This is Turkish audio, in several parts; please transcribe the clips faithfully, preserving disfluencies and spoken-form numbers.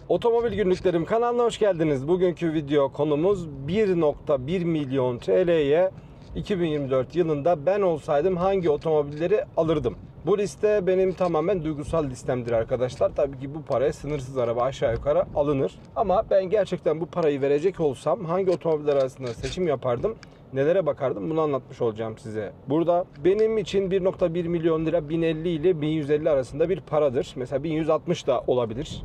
Otomobil Günlüklerim kanalına hoş geldiniz. Bugünkü video konumuz bir nokta bir milyon T L'ye iki bin yirmi dört yılında ben olsaydım hangi otomobilleri alırdım? Bu liste benim tamamen duygusal listemdir arkadaşlar. Tabii ki bu paraya sınırsız araba aşağı yukarı alınır. Ama ben gerçekten bu parayı verecek olsam hangi otomobiller arasında seçim yapardım? Nelere bakardım? Bunu anlatmış olacağım size. Burada benim için bir nokta bir milyon lira bin elli ile bin yüz elli arasında bir paradır. Mesela bin yüz altmış da olabilir.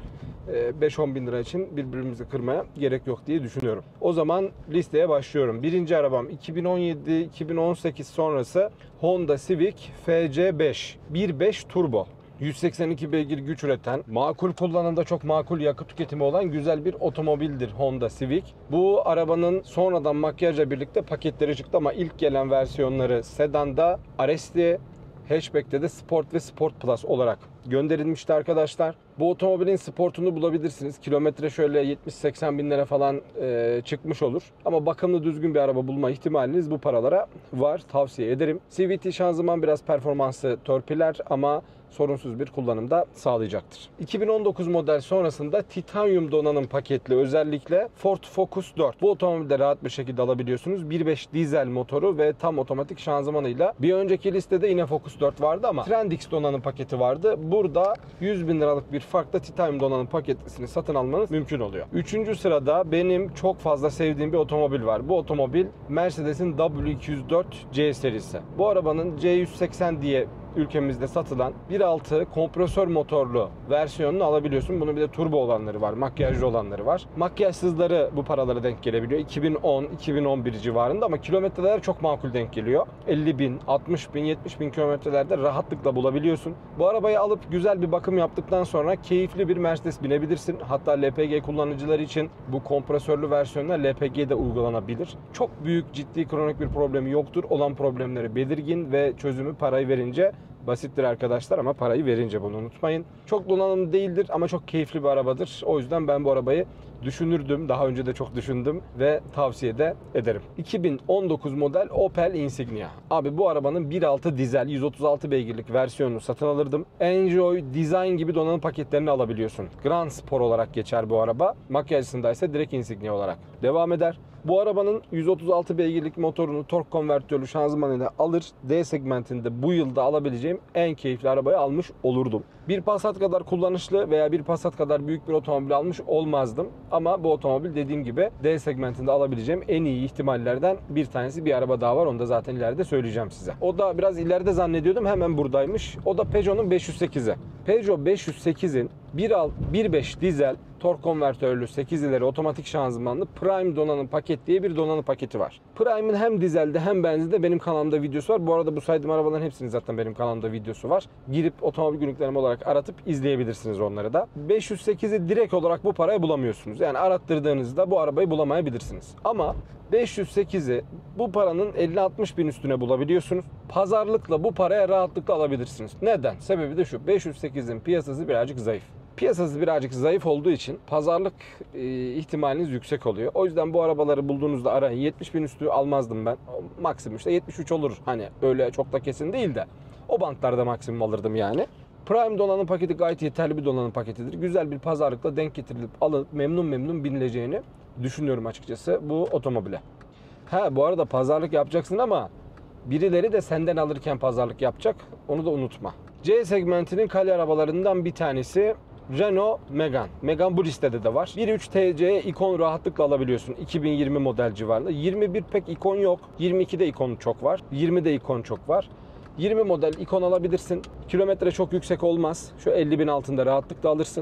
beş on bin lira için birbirimizi kırmaya gerek yok diye düşünüyorum. O zaman listeye başlıyorum. Birinci arabam iki bin on yedi iki bin on sekiz sonrası Honda Civic F C beş bir nokta beş turbo. yüz seksen iki beygir güç üreten, makul kullanımda çok makul yakıt tüketimi olan güzel bir otomobildir Honda Civic. Bu arabanın sonradan makyajla birlikte paketleri çıktı ama ilk gelen versiyonları sedanda, R S'li, hatchback'te de Sport ve Sport Plus olarak gönderilmişti arkadaşlar. Bu otomobilin sportunu bulabilirsiniz. Kilometre şöyle yetmiş seksen binlere falan e, çıkmış olur. Ama bakımlı düzgün bir araba bulma ihtimaliniz bu paralara var. Tavsiye ederim. C V T şanzıman biraz performansı torpiler ama sorunsuz bir kullanımda sağlayacaktır. iki bin on dokuz model sonrasında titanyum donanım paketli özellikle Ford Focus dört. Bu otomobilde rahat bir şekilde alabiliyorsunuz. bir nokta beş dizel motoru ve tam otomatik şanzımanıyla. Bir önceki listede yine Focus dört vardı ama Trendix donanım paketi vardı. Burada yüz bin liralık bir farkla titanyum donanım paketlisini satın almanız mümkün oluyor. Üçüncü sırada benim çok fazla sevdiğim bir otomobil var. Bu otomobil Mercedes'in W iki yüz dört C serisi. Bu arabanın C yüz seksen diye ülkemizde satılan bir nokta altı kompresör motorlu versiyonunu alabiliyorsun. Bunun bir de turbo olanları var, makyajlı olanları var. Makyajsızları bu paralara denk gelebiliyor. iki bin on iki bin on bir civarında ama kilometreler çok makul denk geliyor. elli bin, altmış bin, yetmiş bin kilometrelerde rahatlıkla bulabiliyorsun. Bu arabayı alıp güzel bir bakım yaptıktan sonra keyifli bir Mercedes binebilirsin. Hatta L P G kullanıcıları için bu kompresörlü versiyonla L P G de uygulanabilir. Çok büyük, ciddi, kronik bir problemi yoktur. Olan problemleri belirgin ve çözümü parayı verince basittir arkadaşlar ama parayı verince bunu unutmayın. Çok donanımlı değildir ama çok keyifli bir arabadır. O yüzden ben bu arabayı düşünürdüm. Daha önce de çok düşündüm ve tavsiye de ederim. iki bin on dokuz model Opel Insignia. Abi bu arabanın bir nokta altı dizel yüz otuz altı beygirlik versiyonunu satın alırdım. Enjoy Design gibi donanım paketlerini alabiliyorsun. Grand Sport olarak geçer bu araba. Makyajsında ise direkt Insignia olarak devam eder. Bu arabanın yüz otuz altı beygirlik motorunu tork konvertörlü şanzımanıyla alır. D segmentinde bu yılda alabileceğim en keyifli arabayı almış olurdum. Bir Passat kadar kullanışlı veya bir Passat kadar büyük bir otomobil almış olmazdım. Ama bu otomobil dediğim gibi D segmentinde alabileceğim en iyi ihtimallerden bir tanesi. Bir araba daha var. Onu da zaten ileride söyleyeceğim size. O da biraz ileride zannediyordum. Hemen buradaymış. O da Peugeot'un beş yüz sekizi. Peugeot beş yüz sekizin bir nokta beş dizel tork konvertörlü sekiz ileri otomatik şanzımanlı Prime donanım paket diye bir donanım paketi var. Prime'in hem dizelde hem benzinde benim kanalımda videosu var. Bu arada bu saydığım arabaların hepsinin zaten benim kanalımda videosu var. Girip otomobil günlüklerim olarak aratıp izleyebilirsiniz onları da. beş yüz sekizi direkt olarak bu paraya bulamıyorsunuz. Yani arattırdığınızda bu arabayı bulamayabilirsiniz. Ama beş yüz sekizi bu paranın elli altmış bin üstüne bulabiliyorsunuz. Pazarlıkla bu paraya rahatlıkla alabilirsiniz. Neden? Sebebi de şu. beş yüz sekizin piyasası birazcık zayıf. Piyasası birazcık zayıf olduğu için pazarlık e, ihtimaliniz yüksek oluyor. O yüzden bu arabaları bulduğunuzda arayın. yetmiş bin üstü almazdım ben. Maksimum işte yetmiş üç olur. Hani öyle çok da kesin değil de. O bantlarda maksimum alırdım yani. Prime donanım paketi gayet yeterli bir donanım paketidir. Güzel bir pazarlıkla denk getirilip alınıp memnun memnun binileceğini düşünüyorum açıkçası bu otomobile. Ha bu arada pazarlık yapacaksın ama birileri de senden alırken pazarlık yapacak. Onu da unutma. C segmentinin kale arabalarından bir tanesi Renault Megane. Megane bu listede de var. bir nokta üç T C'ye ikon rahatlıkla alabiliyorsun. iki bin yirmi model civarında. yirmi bir pek ikon yok. yirmi ikide ikon çok var. yirmide ikon çok var. yirmi model ikon alabilirsin. Kilometre çok yüksek olmaz. Şu elli bin altında rahatlıkla alırsın.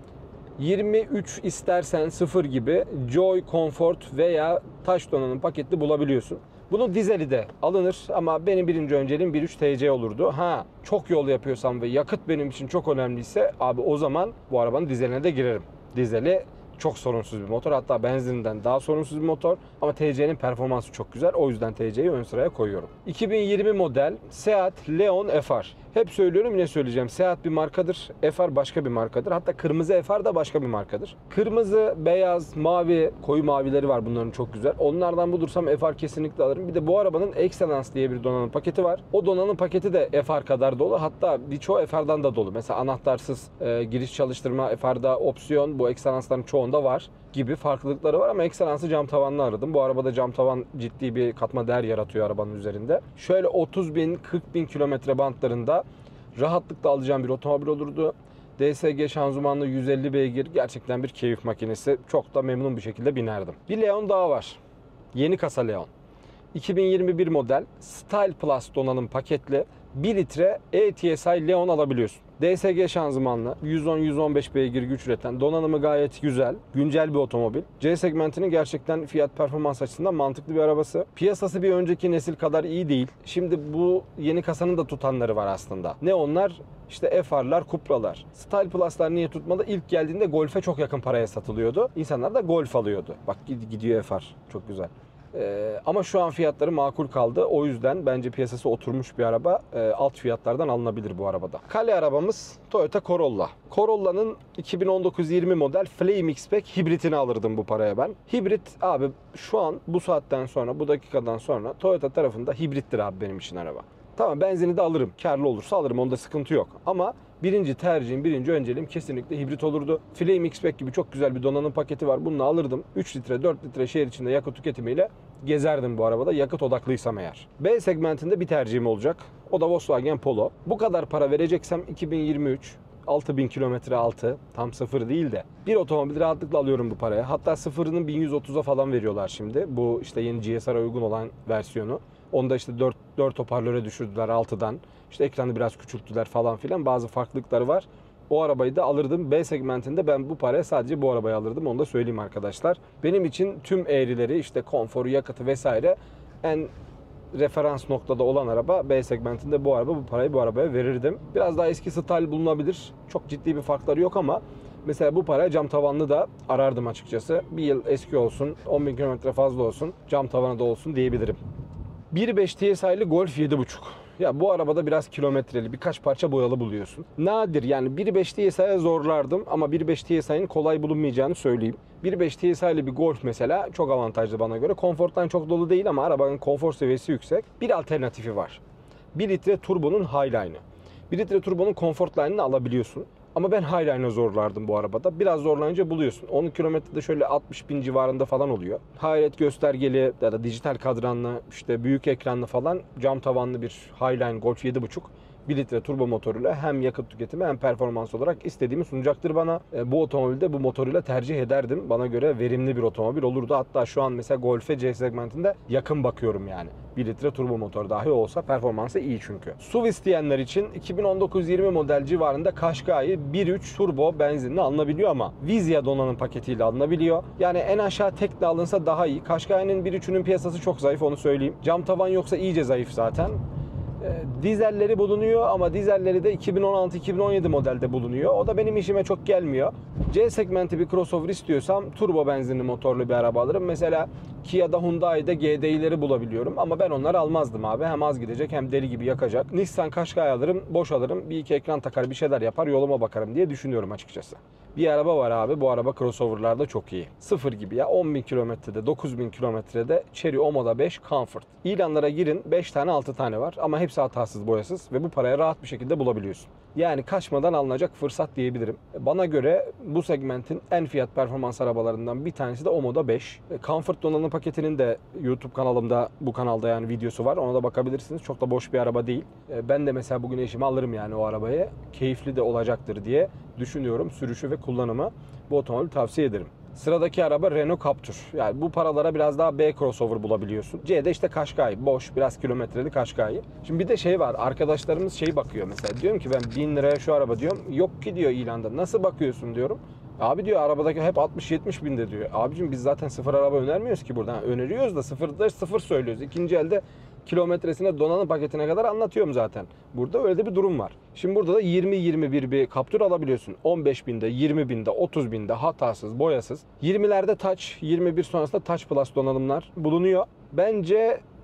yirmi üç istersen sıfır gibi Joy Comfort veya taş donanım paketli bulabiliyorsun. Bunun dizeli de alınır ama benim birinci önceliğim bir nokta üç T C olurdu. Ha çok yol yapıyorsam ve yakıt benim için çok önemliyse abi o zaman bu arabanın dizeline de girerim. Dizeli çok sorunsuz bir motor. Hatta benzininden daha sorunsuz bir motor. Ama T C'nin performansı çok güzel. O yüzden T C'yi ön sıraya koyuyorum. iki bin yirmi model Seat Leon F R. Hep söylüyorum, yine söyleyeceğim. Seat bir markadır, F R başka bir markadır. Hatta kırmızı F R da başka bir markadır. Kırmızı, beyaz, mavi, koyu mavileri var bunların, çok güzel. Onlardan bulursam F R kesinlikle alırım. Bir de bu arabanın Excellence diye bir donanım paketi var. O donanım paketi de F R kadar dolu. Hatta birçoğu F R'dan da dolu. Mesela anahtarsız e, giriş çalıştırma F R'da opsiyon, bu Excellence'ların çoğunda var gibi farklılıkları var ama Excellence'ı cam tavanlı aradım. Bu arabada cam tavan ciddi bir katma değer yaratıyor arabanın üzerinde. Şöyle otuz bin kırk bin kilometre bantlarında rahatlıkla alacağım bir otomobil olurdu. D S G şanzımanlı, yüz elli beygir, gerçekten bir keyif makinesi. Çok da memnun bir şekilde binerdim. Bir Leon daha var. Yeni kasa Leon. iki bin yirmi bir model Style Plus donanım paketli bir litre E T S I Leon alabiliyorsun. D S G şanzımanlı, yüz on yüz on beş beygir güç üreten, donanımı gayet güzel, güncel bir otomobil. C segmentinin gerçekten fiyat performans açısından mantıklı bir arabası. Piyasası bir önceki nesil kadar iyi değil. Şimdi bu yeni kasanın da tutanları var aslında. Ne onlar? İşte F R'lar, Cupra'lar. Style Plus'lar niye tutmadı? İlk geldiğinde Golf'e çok yakın paraya satılıyordu. İnsanlar da Golf alıyordu. Bak gidiyor F R. Çok güzel. Ee, ama şu an fiyatları makul kaldı. O yüzden bence piyasası oturmuş bir araba. Ee, alt fiyatlardan alınabilir bu arabada. Kale arabamız Toyota Corolla. Corolla'nın iki bin on dokuz yirmi model Flame X-Pack hibritini alırdım bu paraya ben. Hibrit abi şu an bu saatten sonra, bu dakikadan sonra Toyota tarafında hibrittir abi benim için araba. Tamam, benzini de alırım. Karlı olursa alırım. Onda sıkıntı yok. Ama birinci tercihim, birinci önceliğim kesinlikle hibrit olurdu. Flame X-Pack gibi çok güzel bir donanım paketi var. Bunu alırdım. üç litre, dört litre şehir içinde yakıt tüketimiyle gezerdim bu arabada. Yakıt odaklıysam eğer. B segmentinde bir tercihim olacak. O da Volkswagen Polo. Bu kadar para vereceksem iki bin yirmi üç altı bin kilometre altı, tam sıfır değil de bir otomobil rahatlıkla alıyorum bu paraya. Hatta sıfırının bin yüz otuza falan veriyorlar şimdi. Bu işte yeni G S R'a uygun olan versiyonu. Onda işte dört, dört hoparlöre düşürdüler altıdan. İşte ekranı biraz küçülttüler falan filan. Bazı farklılıkları var. O arabayı da alırdım. B segmentinde ben bu paraya sadece bu arabayı alırdım. Onu da söyleyeyim arkadaşlar. Benim için tüm eğrileri, işte konforu, yakıtı vesaire en referans noktada olan araba B segmentinde bu araba. Bu parayı bu arabaya verirdim. Biraz daha eski style bulunabilir. Çok ciddi bir farkları yok ama mesela bu paraya cam tavanlı da arardım açıkçası. Bir yıl eski olsun, on bin kilometre fazla olsun, cam tavanı da olsun diyebilirim. bir nokta beş T S I'li Golf yedi buçuk. Ya bu arabada biraz kilometreli, birkaç parça boyalı buluyorsun. Nadir yani, bir nokta beş T S I'ye zorlardım ama bir nokta beş T S I'nin kolay bulunmayacağını söyleyeyim. bir nokta beş T S I'li bir Golf mesela çok avantajlı bana göre. Konfortan çok dolu değil ama arabanın konfor seviyesi yüksek. Bir alternatifi var. bir litre turbonun Highline'ı. bir litre turbonun Comfort Line'ını alabiliyorsun. Ama ben Highline'a zorlardım bu arabada. Biraz zorlanınca buluyorsun. on kilometrede şöyle altmış bin civarında falan oluyor. Hayret göstergeli ya da dijital kadranlı, işte büyük ekranlı falan, cam tavanlı bir Highline Golf yedi buçuk. bir litre turbo motoruyla hem yakıt tüketimi hem performans olarak istediğimi sunacaktır bana. E, bu otomobilde bu motoruyla tercih ederdim. Bana göre verimli bir otomobil olurdu. Hatta şu an mesela Golf'e C segmentinde yakın bakıyorum yani. bir litre turbo motor dahi olsa performansı iyi çünkü. S U V isteyenler için iki bin on dokuz yirmi model civarında Qashqai bir nokta üç turbo benzinli alınabiliyor ama Vizya donanım paketiyle alınabiliyor. Yani en aşağı tekle alınsa daha iyi. Qashqai'nin bir nokta üçünün piyasası çok zayıf, onu söyleyeyim. Cam tavan yoksa iyice zayıf zaten. Dizelleri bulunuyor ama dizelleri de iki bin on altı iki bin on yedi modelde bulunuyor. O da benim işime çok gelmiyor. C segmenti bir crossover istiyorsam turbo benzinli motorlu bir araba alırım. Mesela Kia'da, Hyundai'de G D I'leri bulabiliyorum ama ben onları almazdım abi. Hem az gidecek hem deli gibi yakacak. Nissan Qashqai alırım, boş alırım. Bir iki ekran takar, bir şeyler yapar, yoluma bakarım diye düşünüyorum açıkçası. Bir araba var abi, bu araba crossoverlarda çok iyi. Sıfır gibi ya, on bin kilometrede, dokuz bin kilometrede Chery Omoda beş Comfort. İlanlara girin, beş tane altı tane var ama hepsi hatasız, boyasız ve bu paraya rahat bir şekilde bulabiliyorsun. Yani kaçmadan alınacak fırsat diyebilirim. Bana göre bu segmentin en fiyat performans arabalarından bir tanesi de Omoda beş. Comfort donanım paketinin de YouTube kanalımda, bu kanalda yani videosu var. Ona da bakabilirsiniz. Çok da boş bir araba değil. Ben de mesela bugün eşime alırım yani o arabayı. Keyifli de olacaktır diye düşünüyorum. Sürüşü ve kullanımı bu otomobili tavsiye ederim. Sıradaki araba Renault Captur. Yani bu paralara biraz daha B crossover bulabiliyorsun. C'de işte Qashqai. Boş, biraz kilometreli Qashqai. Şimdi bir de şey var. Arkadaşlarımız şey bakıyor mesela. Diyorum ki ben bin liraya şu araba diyorum. Yok ki diyor ilanda. Nasıl bakıyorsun diyorum. Abi diyor arabadaki hep altmış yetmiş binde diyor. Abicim biz zaten sıfır araba önermiyoruz ki buradan. Öneriyoruz da sıfırda sıfır söylüyoruz. İkinci elde kilometresine, donanım paketine kadar anlatıyorum zaten. Burada öyle de bir durum var. Şimdi burada da yirmi yirmi bir bir Captur alabiliyorsun. on beş binde, yirmi binde, otuz binde hatasız, boyasız. yirmilerde Touch, yirmi bir sonrasında Touch Plus donanımlar bulunuyor. Bence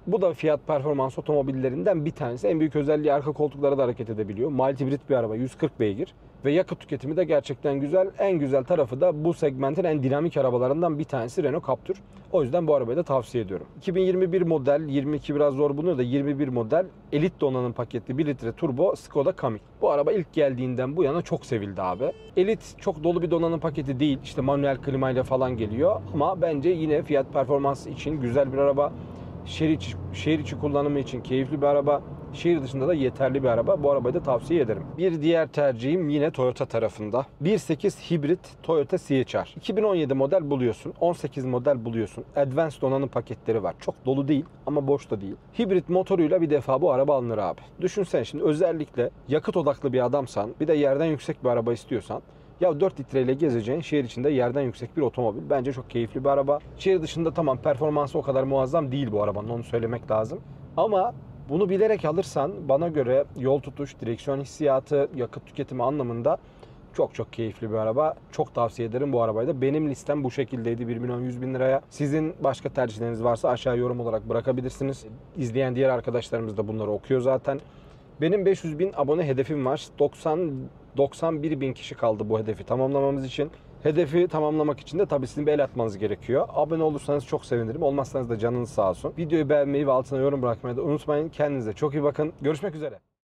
Bu da fiyat performans otomobillerinden bir tanesi. En büyük özelliği arka koltuklara da hareket edebiliyor. Mild hibrit bir araba, yüz kırk beygir. Ve yakıt tüketimi de gerçekten güzel. En güzel tarafı da bu segmentin en dinamik arabalarından bir tanesi Renault Captur. O yüzden bu arabayı da tavsiye ediyorum. iki bin yirmi bir model, yirmi iki biraz zor bulunuyor da yirmi bir model Elite donanım paketli bir litre turbo Skoda Kamiq. Bu araba ilk geldiğinden bu yana çok sevildi abi. Elite çok dolu bir donanım paketi değil. İşte manuel klimayla falan geliyor. Ama bence yine fiyat performans için güzel bir araba. Şehir içi, şehir içi kullanımı için keyifli bir araba. Şehir dışında da yeterli bir araba. Bu arabayı da tavsiye ederim. Bir diğer tercihim yine Toyota tarafında. bir nokta sekiz hibrit Toyota C H R. iki bin on yedi model buluyorsun. on sekiz model buluyorsun. Advanced donanım paketleri var. Çok dolu değil ama boş da değil. Hibrit motoruyla bir defa bu araba alınır abi. Düşünsen şimdi özellikle yakıt odaklı bir adamsan, bir de yerden yüksek bir araba istiyorsan, ya dört litreyle gezeceğin şehir içinde yerden yüksek bir otomobil. Bence çok keyifli bir araba. Şehir dışında tamam performansı o kadar muazzam değil bu arabanın, onu söylemek lazım. Ama bunu bilerek alırsan bana göre yol tutuş, direksiyon hissiyatı, yakıt tüketimi anlamında çok çok keyifli bir araba. Çok tavsiye ederim bu arabayı da. Benim listem bu şekildeydi, bir milyon yüz bin liraya. Sizin başka tercihleriniz varsa aşağı yorum olarak bırakabilirsiniz. İzleyen diğer arkadaşlarımız da bunları okuyor zaten. Benim beş yüz bin abone hedefim var. doksan doksan bir bin kişi kaldı bu hedefi tamamlamamız için. Hedefi tamamlamak için de tabii sizin bir el atmanız gerekiyor. Abone olursanız çok sevinirim. Olmazsanız da canınız sağ olsun. Videoyu beğenmeyi ve altına yorum bırakmayı da unutmayın. Kendinize çok iyi bakın. Görüşmek üzere.